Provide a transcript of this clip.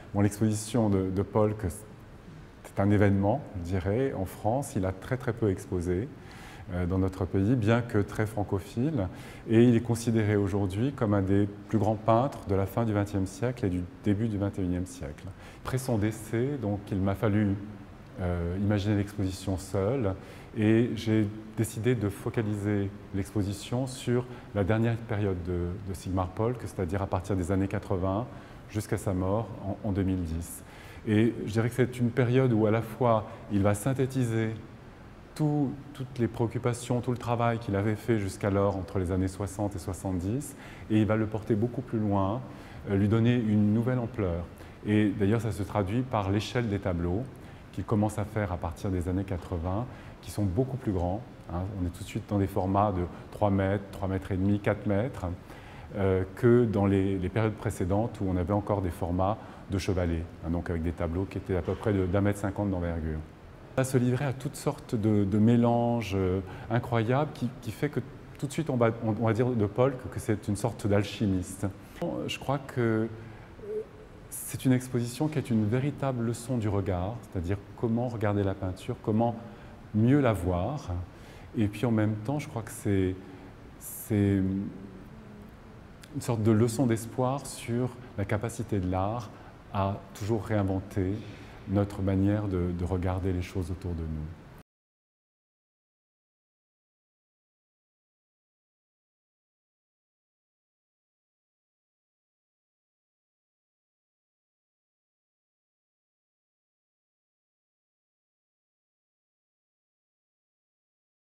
Bon, l'exposition de Polk, c'est un événement, je dirais, en France. Il a très très peu exposé dans notre pays, bien que très francophile. Et il est considéré aujourd'hui comme un des plus grands peintres de la fin du XXe siècle et du début du XXIe siècle. Après son décès, donc, il m'a fallu imaginer l'exposition seule et j'ai décidé de focaliser l'exposition sur la dernière période de Sigmar Polk, c'est-à-dire à partir des années 80 jusqu'à sa mort en 2010. Et je dirais que c'est une période où à la fois il va synthétiser toutes les préoccupations, tout le travail qu'il avait fait jusqu'alors entre les années 60 et 70, et il va le porter beaucoup plus loin, lui donner une nouvelle ampleur. Et d'ailleurs, ça se traduit par l'échelle des tableaux qu'il commence à faire à partir des années 80, qui sont beaucoup plus grands. On est tout de suite dans des formats de 3 mètres, 3 mètres et demi, 4 mètres, que dans les périodes précédentes où on avait encore des formats de chevalet, donc avec des tableaux qui étaient à peu près d'1,50 m d'envergure. On va se livrer à toutes sortes de mélanges incroyables qui fait que tout de suite on va dire de Polk que c'est une sorte d'alchimiste. Je crois que c'est une exposition qui est une véritable leçon du regard, c'est-à-dire comment regarder la peinture, comment mieux la voir. Et puis en même temps, je crois que c'est une sorte de leçon d'espoir sur la capacité de l'art à toujours réinventer notre manière de regarder les choses autour de nous.